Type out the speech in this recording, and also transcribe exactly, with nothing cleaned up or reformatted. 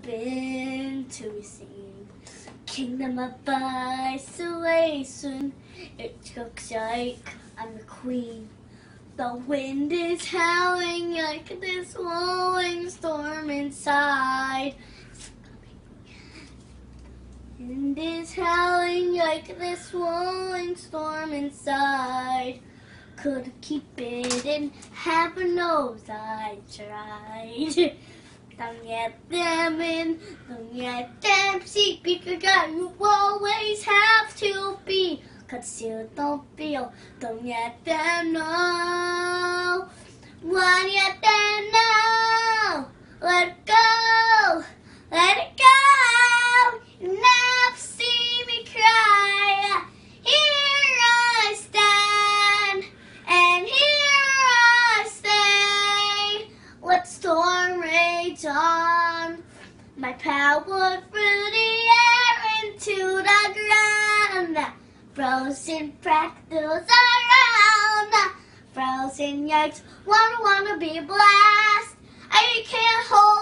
been to receive kingdom of isolation. It looks like I'm the queen. The wind is howling like this rolling storm inside. Wind is howling like this rolling storm inside. Could keep it in heaven knows I tried. Don't let them in, don't let them see, because you always have to be concealed, don't feel, don't let them know. Why let them know? Let it go, let it go. You never see me cry. Here I stand, and here I stay. Let storm rage on, my power through the air into the ground. Frozen fractals around, frozen yikes, wanna wanna be blessed. I can't hold